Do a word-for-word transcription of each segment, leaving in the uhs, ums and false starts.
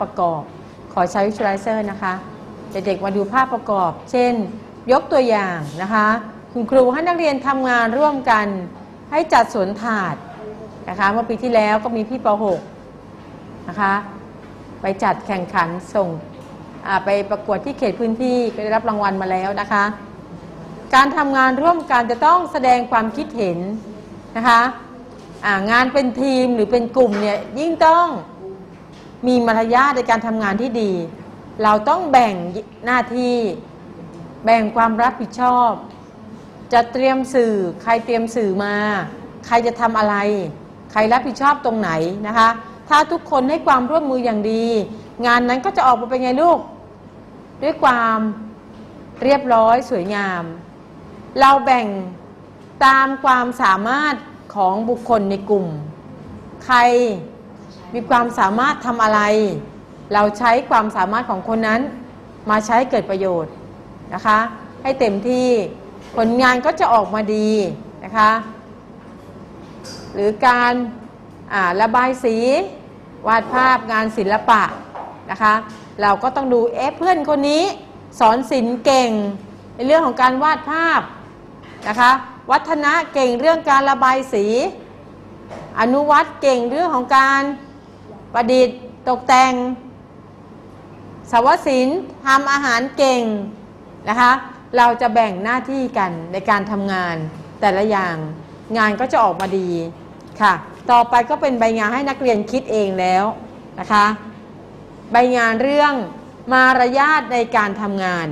ประกอบขอใช้ Visualizer นะคะเด็กๆมาดูภาพประกอบเช่นยกตัวอย่างนะคะคุณครูให้นักเรียนทำงานร่วมกันให้จัดสวนถาดนะคะเมื่อปีที่แล้วก็มีพี่ป หกนะคะไปจัดแข่งขันส่งไปประกวดที่เขตพื้นที่ก็ได้รับรางวัลมาแล้วนะคะการทำงานร่วมกันจะต้องแสดงความคิดเห็นนะคะงานเป็นทีมหรือเป็นกลุ่มเนี่ยยิ่งต้องมีมารยาทในการทำงานที่ดีเราต้องแบ่งหน้าที่แบ่งความรับผิดชอบจะเตรียมสื่อใครเตรียมสื่อมาใครจะทำอะไรใครรับผิดชอบตรงไหนนะคะถ้าทุกคนให้ความร่วมมืออย่างดีงานนั้นก็จะออกมาเป็นไงลูกด้วยความเรียบร้อยสวยงามเราแบ่งตามความสามารถของบุคคลในกลุ่มใครมีความสามารถทำอะไรเราใช้ความสามารถของคนนั้นมาใช้เกิดประโยชน์นะคะให้เต็มที่ผลงานก็จะออกมาดีนะคะหรือการระบายสีวาดภาพงานศิลปะนะคะเราก็ต้องดูเอ๊ะเพื่อนคนนี้สอนศิลป์เก่งในเรื่องของการวาดภาพนะคะวัฒนะเก่งเรื่องการระบายสีอนุวัฒน์เก่งเรื่องของการประดิษฐ์ตกแต่งสวศิลป์ทำอาหารเก่งนะคะเราจะแบ่งหน้าที่กันในการทำงานแต่ละอย่างงานก็จะออกมาดีค่ะต่อไปก็เป็นใบงานให้นักเรียนคิดเองแล้วนะคะใบงานเรื่องมารยาทในการทำงาน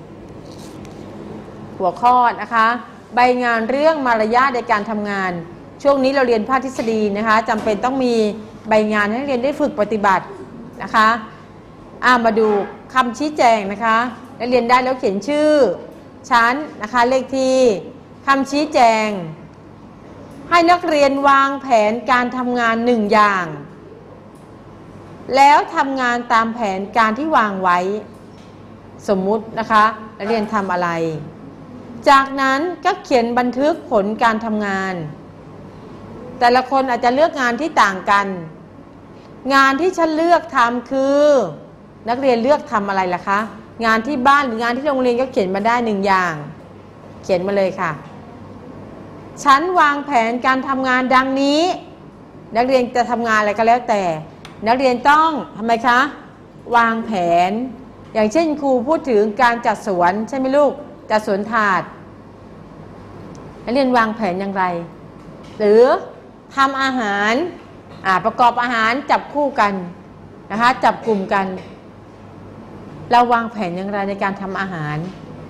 หัวข้อนะคะใบงานเรื่องมารยาทในการทำงานช่วงนี้เราเรียนภาคทฤษฎีนะคะจำเป็นต้องมีใบงานให้นักเรียนได้ฝึกปฏิบัตินะคะอ่ามาดูคำชี้แจงนะคะนักเรียนได้แล้วเขียนชื่อชั้นนะคะเลขที่คำชี้แจงให้นักเรียนวางแผนการทำงานหนึ่งอย่างแล้วทำงานตามแผนการที่วางไว้สมมุตินะคะนักเรียนทำอะไรจากนั้นก็เขียนบันทึกผลการทำงานแต่ละคนอาจจะเลือกงานที่ต่างกันงานที่ฉันเลือกทำคือนักเรียนเลือกทำอะไรล่ะคะงานที่บ้านหรืองานที่โรงเรียนก็เขียนมาได้หนึ่งอย่างเขียนมาเลยค่ะฉันวางแผนการทำงานดังนี้นักเรียนจะทำงานอะไรก็แล้วแต่นักเรียนต้องทำไมคะวางแผนอย่างเช่นครูพูดถึงการจัดสวนใช่ไหมลูกจัดสวนถาดนักเรียนวางแผนอย่างไรหรือทำอาหารประกอบอาหารจับคู่กันนะคะจับกลุ่มกันเราวางแผนอย่างไรในการทำอาหาร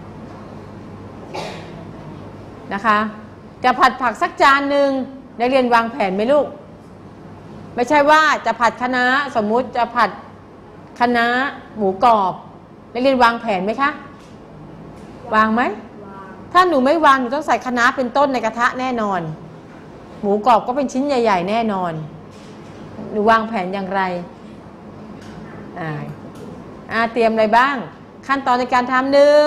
นะคะจะผัดผักสักจานหนึ่งนักเรียนวางแผนไหมลูกไม่ใช่ว่าจะผัดคะน้าสมมุติจะผัดคะน้าหมูกรอบนักเรียนวางแผนไหมคะวางไหมถ้าหนูไม่วางหนูต้องใส่คะน้าเป็นต้นในกระทะแน่นอนหมูกรอบก็เป็นชิ้นใหญ่ๆแน่นอนหนูวางแผนอย่างไรอ่าอ่าเตรียมอะไรบ้างขั้นตอนในการทำหนึ่ง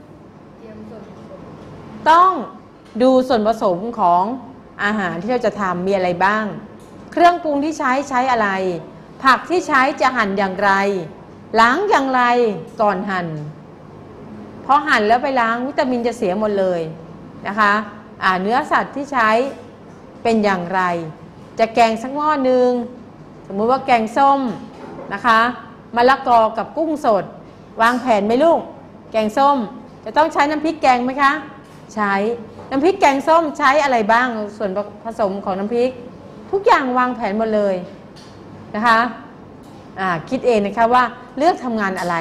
ต้องดูส่วนผสมของอาหารที่เราจะทำมีอะไรบ้างเครื่องปรุงที่ใช้ใช้อะไรผักที่ใช้จะหั่นอย่างไรล้างอย่างไรก่อนหั่นพอหั่นแล้วไปล้างวิตามินจะเสียหมดเลยนะคะอ่าเนื้อสัตว์ที่ใช้เป็นอย่างไรจะแกงสักหม้อหนึ่งสมมุติว่าแกงส้มนะคะมะละกอกับกุ้งสดวางแผนไหมลูกแกงส้มจะต้องใช้น้ำพริกแกงไหมคะใช้น้ำพริกแกงส้มใช้อะไรบ้างส่วนผสมของน้ำพริกทุกอย่างวางแผนหมดเลยนะคะอ่าคิดเองนะคะว่าเลือกทำงานอะไร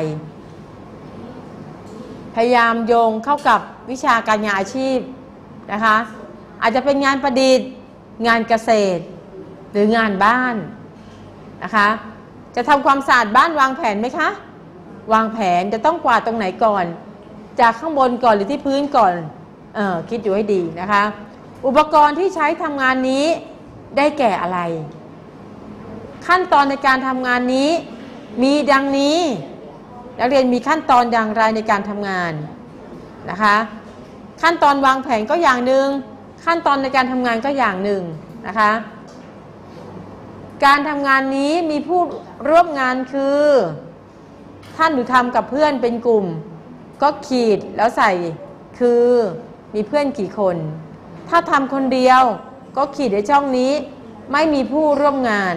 พยายามโยงเข้ากับวิชาการงานอาชีพนะคะอาจจะเป็นงานประดิษฐ์งานเกษตรหรืองานบ้านนะคะจะทำความสะอาดบ้านวางแผนไหมคะวางแผนจะต้องกวาดตรงไหนก่อนจากข้างบนก่อนหรือที่พื้นก่อนเออคิดอยู่ให้ดีนะคะอุปกรณ์ที่ใช้ทำงานนี้ได้แก่อะไรขั้นตอนในการทำงานนี้มีดังนี้นักเรียนมีขั้นตอนอย่างไรในการทำงานนะคะขั้นตอนวางแผนก็อย่างหนึ่งขั้นตอนในการทำงานก็อย่างหนึ่งนะคะการทำงานนี้มีผู้ร่วมงานคือท่านหนูทำกับเพื่อนเป็นกลุ่มก็ขีดแล้วใส่คือมีเพื่อนกี่คนถ้าทำคนเดียวก็ขีดในช่องนี้ไม่มีผู้ร่วมงาน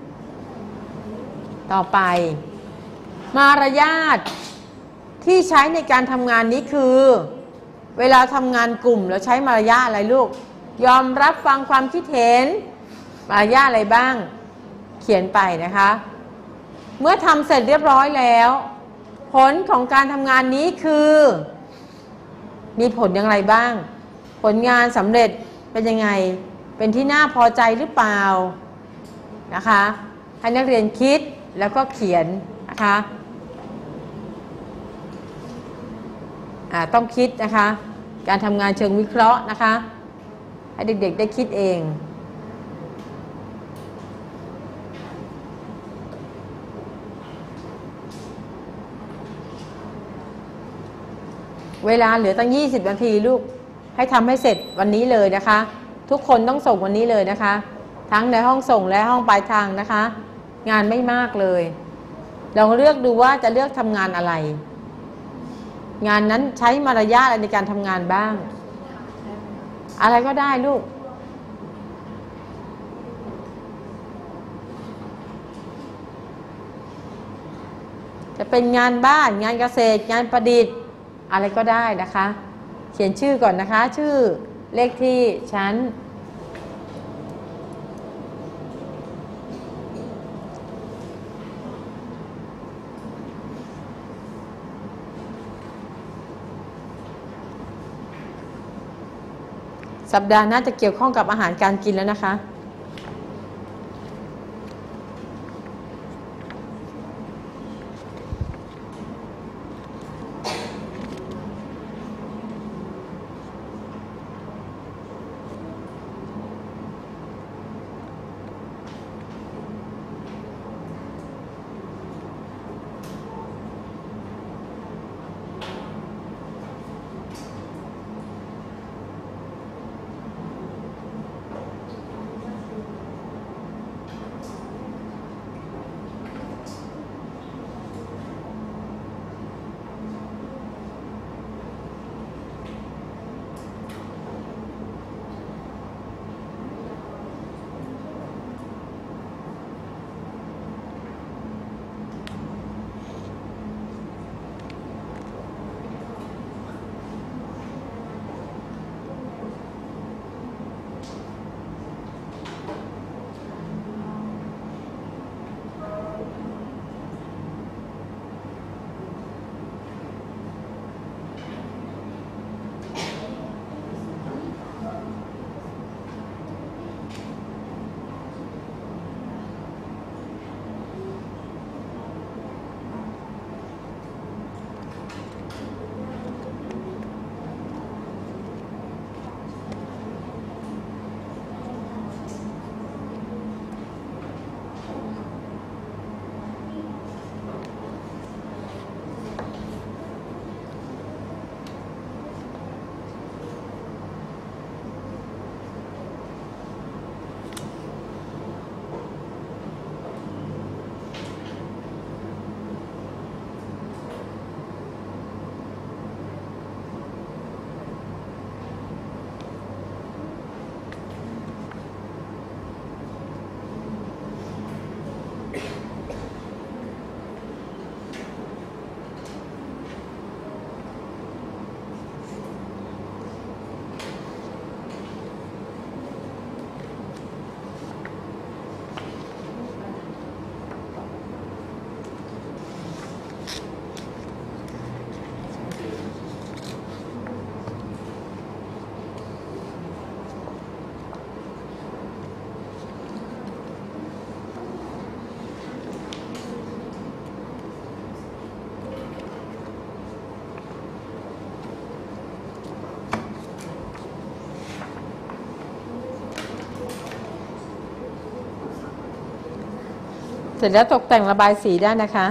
ต่อไปมารยาทที่ใช้ในการทำงานนี้คือเวลาทำงานกลุ่มเราใช้มารยาทอะไรลูกยอมรับฟังความคิดเห็นมารยาทอะไรบ้างเขียนไปนะคะเมื่อทำเสร็จเรียบร้อยแล้วผลของการทำงานนี้คือมีผลอย่างไรบ้างผลงานสำเร็จเป็นยังไงเป็นที่น่าพอใจหรือเปล่านะคะให้นักเรียนคิดแล้วก็เขียนนะคะอ่าต้องคิดนะคะการทำงานเชิงวิเคราะห์นะคะให้เด็กๆได้คิดเองเวลาเหลือตั้งยี่สิบนาทีลูกให้ทำให้เสร็จวันนี้เลยนะคะทุกคนต้องส่งวันนี้เลยนะคะทั้งในห้องส่งและห้องปลายทางนะคะงานไม่มากเลยลองเลือกดูว่าจะเลือกทำงานอะไรงานนั้นใช้มารยาทอะไรในการทำงานบ้างอะไรก็ได้ลูกจะเป็นงานบ้านงานเกษตรงานประดิษฐ์อะไรก็ได้นะคะเขียนชื่อก่อนนะคะชื่อเลขที่ชั้นสัปดาห์หน้าจะเกี่ยวข้องกับอาหารการกินแล้วนะคะเสร็จแล้วตกแต่งระบายสีได้นะคะ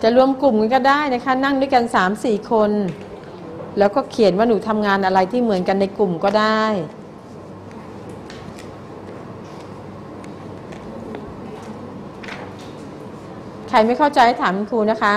จะรวมกลุ่มกันก็ได้นะคะนั่งด้วยกัน สามสี่ คนแล้วก็เขียนว่าหนูทำงานอะไรที่เหมือนกันในกลุ่มก็ได้ใครไม่เข้าใจถามคุณครูนะคะ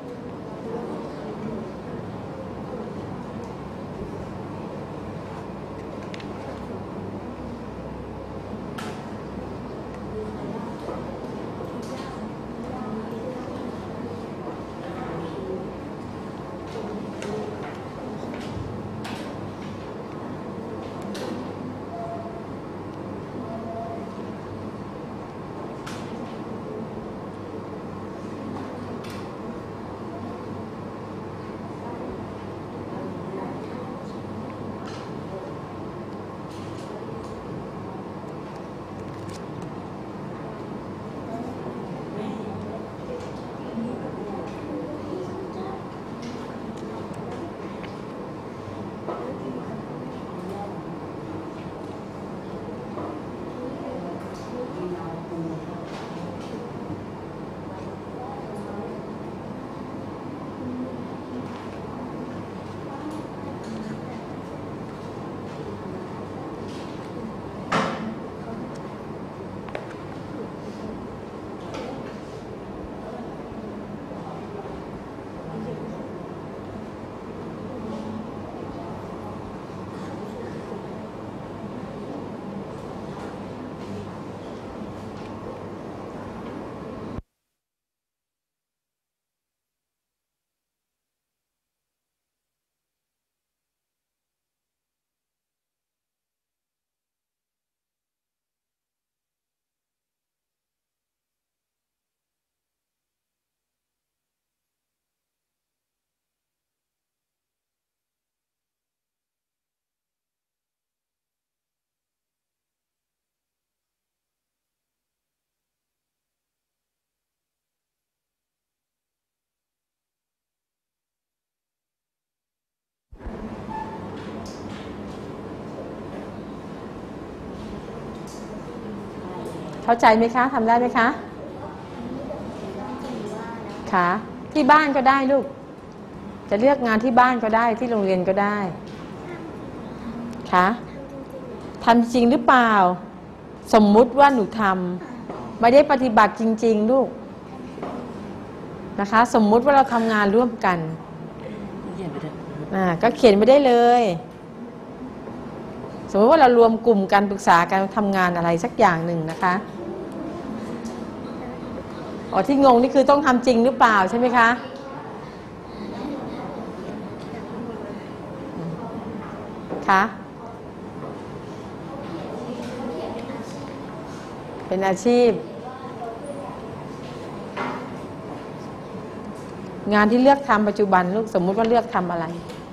เข้าใจไหมคะทำได้ไหมคะค่ะที่บ้านก็ได้ลูกจะเลือกงานที่บ้านก็ได้ที่โรงเรียนก็ได้ค่ะทำจริงหรือเปล่าสมมุติว่าหนูทำไม่ได้ปฏิบัติจริงๆลูกนะคะสมมุติว่าเราทำงานร่วมกันอ่าก็เขียนไปได้เลยสมมติว่าเรารวมกลุ่มกันปรึกษาการทำงานอะไรสักอย่างหนึ่งนะคะอ๋อที่งงนี่คือต้องทำจริงหรือเปล่าใช่ไหมคะคะเป็นอาชีพงานที่เลือกทำปัจจุบันลูกสมมุติว่าเลือกทำอะไร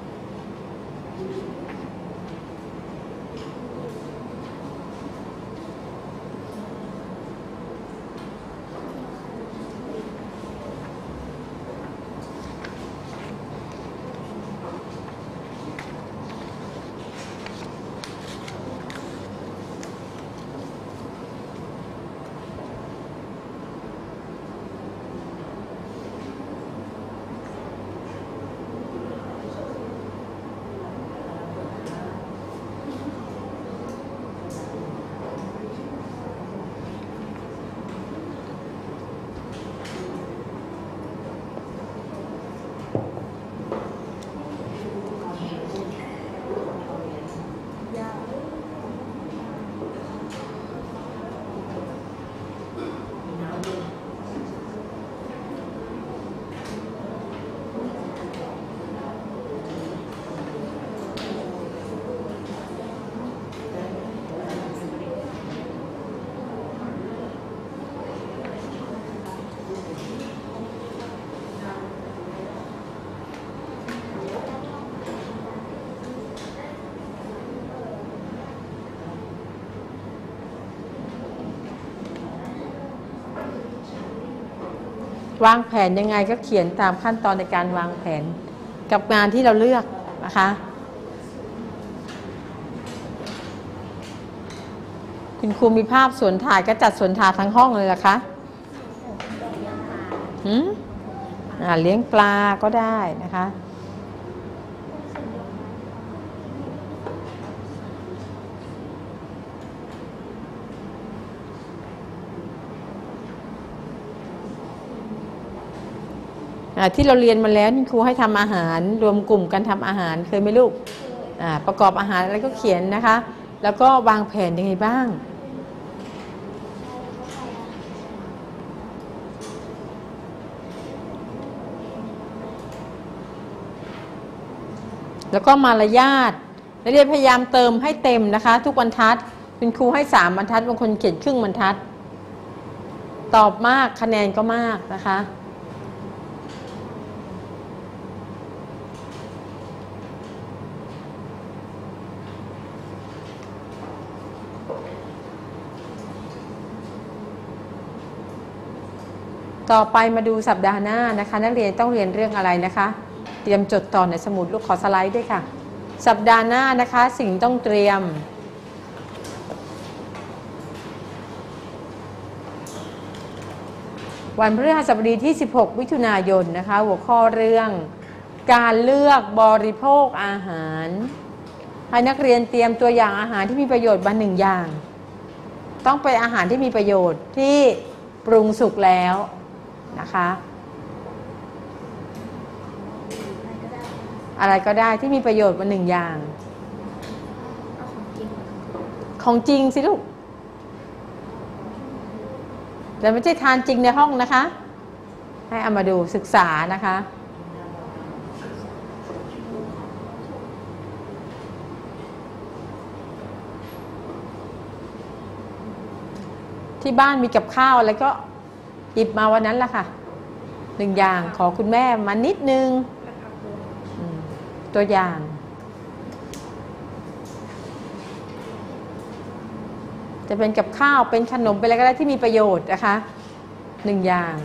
วางแผนยังไงก็เขียนตามขั้นตอนในการวางแผนกับงานที่เราเลือกนะคะคุณครูมีภาพสวนถ่ายก็จัดสวนถ่ายทั้งห้องเลยล่ะคะหืมอเลี้ยงปลาก็ได้นะคะที่เราเรียนมาแล้วครูให้ทำอาหารรวมกลุ่มกันทำอาหารเคยไหมลูกประกอบอาหารอะไรก็เขียนนะคะแล้วก็วางแผนยังไงบ้างแล้วก็มารยาทนักเรียนพยายามเติมให้เต็มนะคะทุกบรรทัดคุณครูให้สามบรรทัดบางคนเขียนครึ่งบรรทัดตอบมากคะแนนก็มากนะคะต่อไปมาดูสัปดาห์หน้านะคะนักเรียนต้องเรียนเรื่องอะไรนะคะเตรียมจดต่อในสมุดลูกขอสไลด์ด้วยค่ะสัปดาห์หน้านะคะสิ่งต้องเตรียมวันพฤหัสบดีที่สิบหกมิถุนายนนะคะหัวข้อเรื่องการเลือกบริโภคอาหารให้นักเรียนเตรียมตัวอย่างอาหารที่มีประโยชน์มาหนึ่งอย่างต้องเป็นอาหารที่มีประโยชน์ที่ปรุงสุกแล้วนะคะอะไรก็ได้ที่มีประโยชน์มาหนึ่งอย่างของจริงสิลูกแต่ไม่ใช่ทานจริงในห้องนะคะให้เอามาดูศึกษานะคะที่บ้านมีกับข้าวอะไรก็หยิบมาวันนั้นละค่ะหนึ่งอย่างขอคุณแม่มานิดนึงตัวอย่างจะเป็นกับข้าวเป็นขนมเป็นอะไรก็ได้ที่มีประโยชน์นะคะหนึ่งอย่าง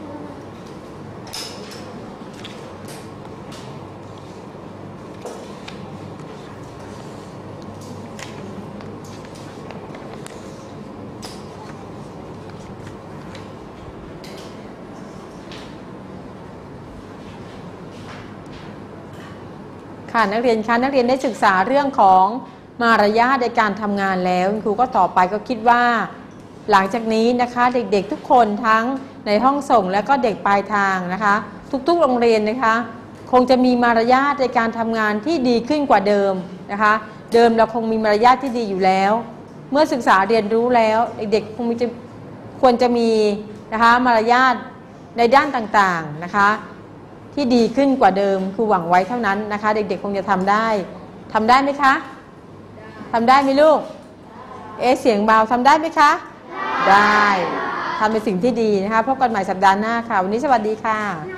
ค่ะนักเรียนคะนักเรียนได้ศึกษาเรื่องของมารยาทในการทำงานแล้วครูก็ต่อไปก็คิดว่าหลังจากนี้นะคะเด็กๆทุกคนทั้งในห้องส่งและก็เด็กปลายทางนะคะทุกๆโรงเรียนนะคะคงจะมีมารยาทในการทำงานที่ดีขึ้นกว่าเดิมนะคะเดิมเราคงมีมารยาทที่ดีอยู่แล้วเมื่อศึกษาเรียนรู้แล้วเด็กๆคงจะควรจะมีนะคะมารยาทในด้านต่างๆนะคะที่ดีขึ้นกว่าเดิมคือหวังไว้เท่านั้นนะคะเด็กๆคงจะทำได้ทำได้ไหมคะทำได้ไหมลูกเอ๊ะเสียงเบาทำได้ไหมคะได้ทำเป็นสิ่งที่ดีนะคะพบกันใหม่สัปดาห์หน้าค่ะวันนี้สวัสดีค่ะ